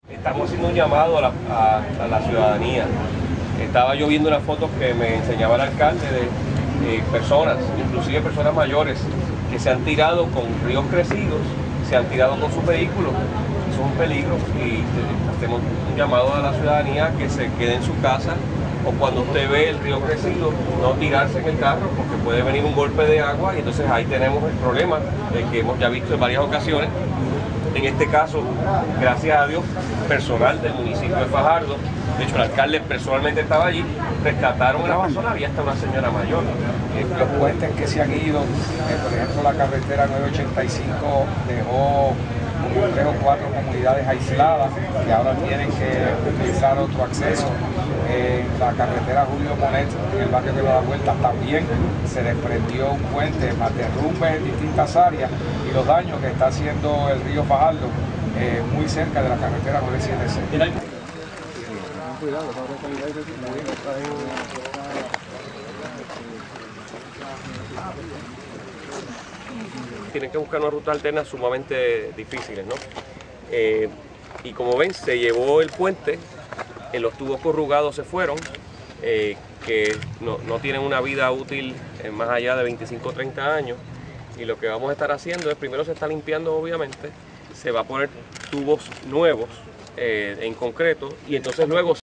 Estamos haciendo un llamado a la ciudadanía. Estaba yo viendo unas fotos que me enseñaba el alcalde de personas, inclusive personas mayores, que se han tirado con ríos crecidos, se han tirado con sus vehículos. Eso es un peligro y hacemos un llamado a la ciudadanía que se quede en su casa o cuando usted ve el río crecido, no tirarse en el carro porque puede venir un golpe de agua y entonces ahí tenemos el problema que hemos ya visto en varias ocasiones. En este caso, gracias a Dios, personal del municipio de Fajardo, de hecho el alcalde personalmente estaba allí, rescataron a la persona, había hasta una señora mayor. Los puentes que se han ido, por ejemplo la carretera 985 dejó como 3 o 4 comunidades aisladas que ahora tienen que utilizar otro acceso. La carretera Julio Monet, en el barrio de la Vuelta, también se desprendió un puente, más derrumbes en distintas áreas y los daños que está haciendo el río Fajardo muy cerca de la carretera 976. Tienen que buscar una ruta alterna sumamente difíciles, ¿no? Y como ven, se llevó el puente, los tubos corrugados se fueron, que no tienen una vida útil más allá de 25 o 30 años. Y lo que vamos a estar haciendo es, primero se está limpiando obviamente, se va a poner tubos nuevos en concreto y entonces luego